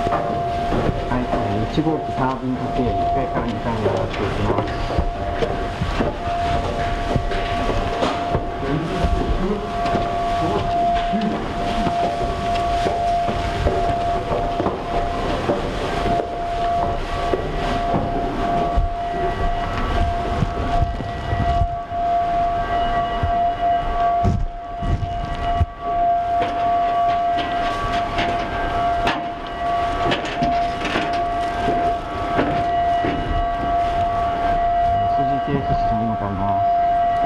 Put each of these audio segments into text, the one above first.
はい、1号機タービン時計1階から2階に上がっていきます。TF 室に向かいます。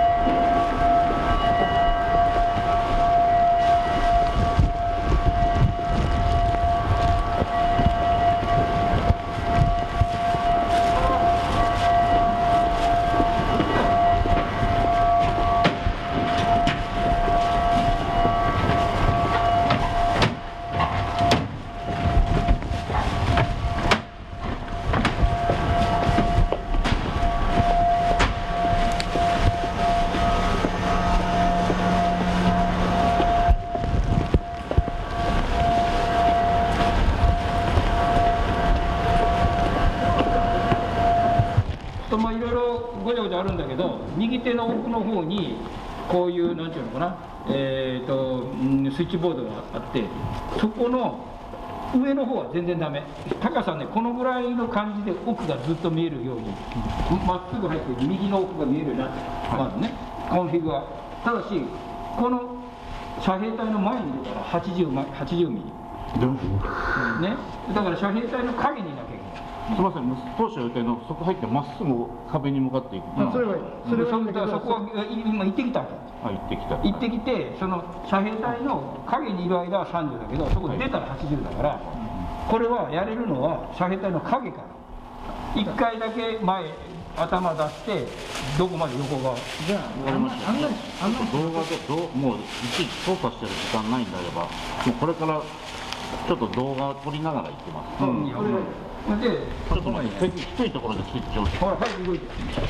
まあいろいろごちゃごちゃあるんだけど、右手の奥の方にこういうなんていうのかな、スイッチボードがあって、そこの上の方は全然ダメ。高さね、このぐらいの感じで奥がずっと見えるように、まっすぐ入って右の奥が見えるようになってる、まずね、コンフィグは。ただしこの遮蔽体の前に出たら80ミリ、ね、だから遮蔽体の影にいなきゃいけない。 すみません、当初予定のそこ入ってまっすぐ壁に向かっていく。 それはいい。そこは今行ってきたんだ。 行ってきた。 行ってきて、その遮蔽体の影にいる間は30だけど、そこ出たら80だから、これはやれるのは遮蔽体の影から。1回だけ前頭出してどこまで横側。 じゃあ動画でもういちいち操作してる時間ないんであれば、もうこれからちょっと動画を撮りながら行ってます。 で、 ちょっと待って、低いところでスイッチをして。 ほら、はい、動いて。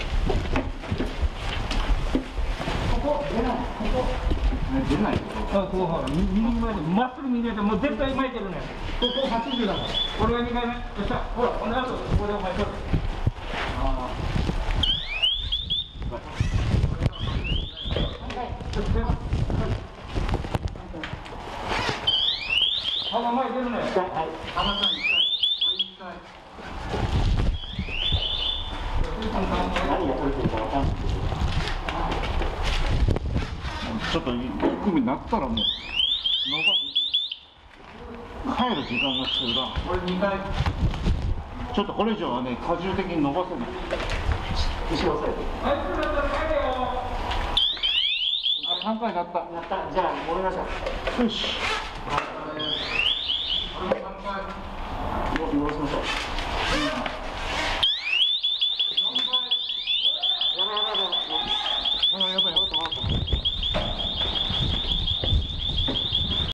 ここ出ない。ここ出ない。 あ、こうほら、右前でまっすぐ右でもう絶対巻いてるね。ここ80だから。これが2回目。よっしゃ、ほら、この後ここでお前取る。ああ。幅前出るね。はい。幅さん1回。 ちょっと1組になったらもう帰る時間が必要だ。 これ2回。 ちょっとこれ以上はね、荷重的に伸ばせない。 後ろ押さえて。はい、それだったら帰れよ。 あ、3回なった。 じゃあ戻りましょう。 よし。